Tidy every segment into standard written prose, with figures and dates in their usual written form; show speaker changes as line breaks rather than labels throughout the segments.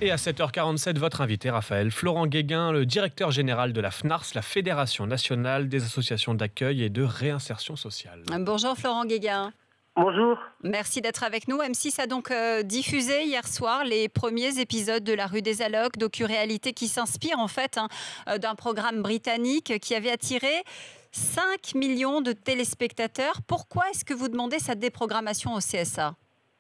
Et à 7h47, votre invité, Raphaël Florent Guéguin, le directeur général de la FNARS, la Fédération nationale des associations d'accueil et de réinsertion sociale.
Bonjour Florent Guéguin.
Bonjour.
Merci d'être avec nous. M6 a donc diffusé hier soir les premiers épisodes de La Rue des Allocs, docu-réalité qui s'inspire en fait d'un programme britannique qui avait attiré 5 millions de téléspectateurs. Pourquoi est-ce que vous demandez sa déprogrammation au CSA ?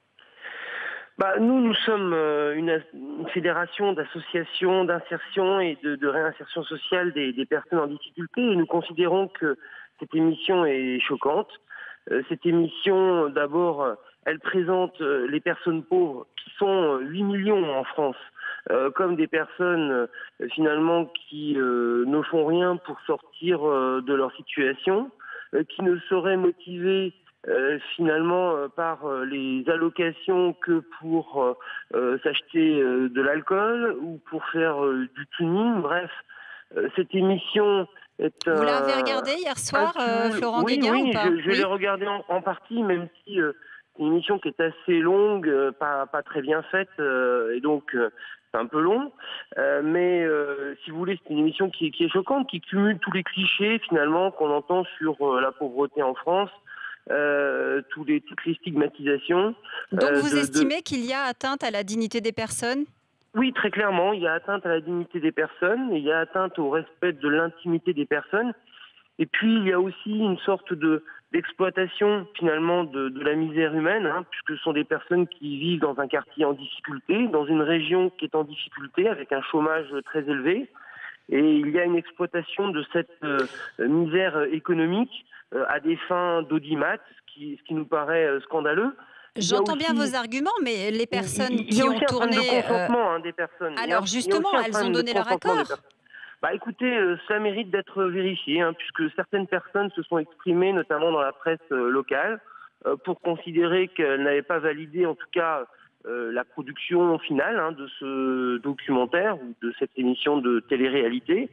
Nous sommes une fédération d'associations d'insertion et de réinsertion sociale des personnes en difficulté et nous considérons que cette émission est choquante. Cette émission, d'abord, elle présente les personnes pauvres qui sont 8 millions en France, comme des personnes finalement qui ne font rien pour sortir de leur situation, qui ne seraient motivées finalement par les allocations que pour s'acheter de l'alcool ou pour faire du tuning. Bref, cette émission est
Vous l'avez regardé hier soir, Florent Guéguin,
oui,
ou pas?
je l'ai regardé en partie, même si c'est une émission qui est assez longue, pas très bien faite, et donc c'est un peu long. Mais si vous voulez, c'est une émission qui est choquante, qui cumule tous les clichés finalement qu'on entend sur la pauvreté en France. Toutes les stigmatisations.
Donc vous estimez qu'il y a atteinte à la dignité des personnes ?
Oui, très clairement, il y a atteinte à la dignité des personnes, il y a atteinte au respect de l'intimité des personnes, et puis il y a aussi une sorte d'exploitation finalement de la misère humaine, puisque ce sont des personnes qui vivent dans un quartier en difficulté, dans une région qui est en difficulté, avec un chômage très élevé, et il y a une exploitation de cette misère économique à des fins d'audimat, ce qui nous paraît scandaleux.
J'entends bien vos arguments, mais les personnes
qui ont tourné... Il y a aussi un problème de consentement des personnes.
Alors justement, elles ont donné leur accord.
Écoutez, ça mérite d'être vérifié, puisque certaines personnes se sont exprimées, notamment dans la presse locale, pour considérer qu'elles n'avaient pas validé, en tout cas, la production finale de ce documentaire ou de cette émission de télé-réalité.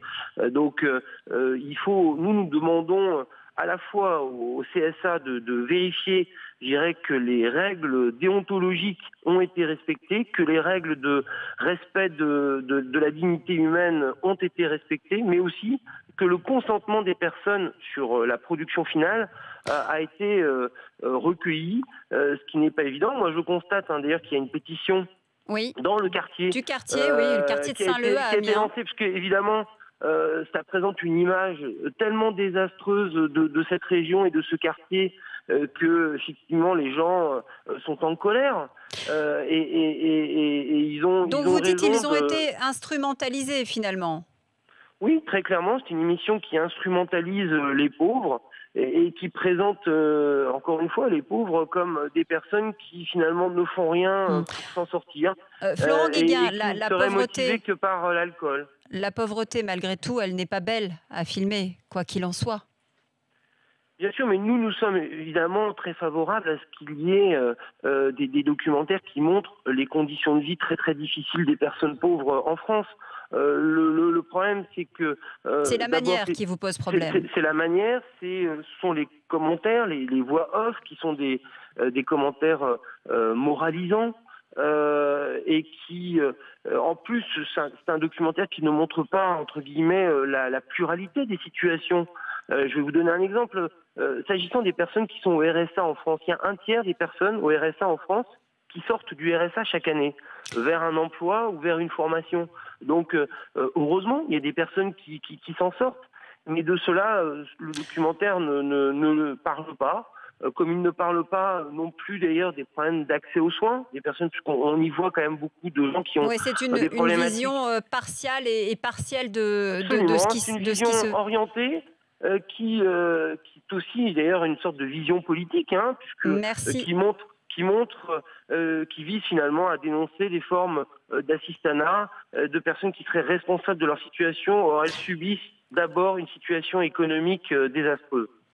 Nous demandons à la fois au CSA de vérifier, je dirais, que les règles déontologiques ont été respectées, que les règles de respect de la dignité humaine ont été respectées, mais aussi que le consentement des personnes sur la production finale a été recueilli, ce qui n'est pas évident. Moi, je constate d'ailleurs qu'il y a une pétition dans le quartier.
Du quartier, le quartier de Saint-Leu à Amiens.
Qui a été lancée, parce qu'évidemment, ça présente une image tellement désastreuse de cette région et de ce quartier que effectivement les gens sont en colère et ils ont.
Donc vous dites qu'ils ont été instrumentalisés finalement.
Oui, très clairement, c'est une émission qui instrumentalise les pauvres et qui présente encore une fois les pauvres comme des personnes qui finalement ne font rien pour s'en sortir.
Florent Guéguin,
la pauvreté que par l'alcool.
La pauvreté, malgré tout, elle n'est pas belle à filmer, quoi qu'il en soit.
Bien sûr, mais nous sommes évidemment très favorables à ce qu'il y ait des documentaires qui montrent les conditions de vie très très difficiles des personnes pauvres en France. Le problème, c'est que...
c'est la manière qui vous pose problème.
C'est la manière, ce sont les commentaires, les voix off, qui sont des commentaires moralisants. Et qui, en plus, c'est un documentaire qui ne montre pas, entre guillemets, la pluralité des situations. Je vais vous donner un exemple. S'agissant des personnes qui sont au RSA en France, il y a un tiers des personnes au RSA en France qui sortent du RSA chaque année vers un emploi ou vers une formation. Donc, heureusement, il y a des personnes qui s'en sortent. Mais de cela, le documentaire ne parle pas. Comme il ne parle pas non plus d'ailleurs des problèmes d'accès aux soins, des personnes, puisqu'on y voit quand même beaucoup de gens qui ont
c'est
des problématiques.
Une vision partiale et partielle de ce qui se...
C'est une vision orientée qui est aussi d'ailleurs une sorte de vision politique, qui vise finalement à dénoncer des formes d'assistanat, de personnes qui seraient responsables de leur situation. Or, elles subissent d'abord une situation économique désastreuse.